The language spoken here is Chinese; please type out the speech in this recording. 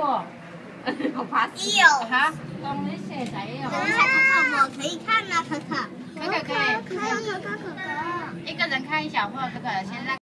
好爬也有哈，当你写仔哦。 等一下，可可，我可以看啊，可可。 可可可以， 可可可可可。 一个人看一小会，可可先让。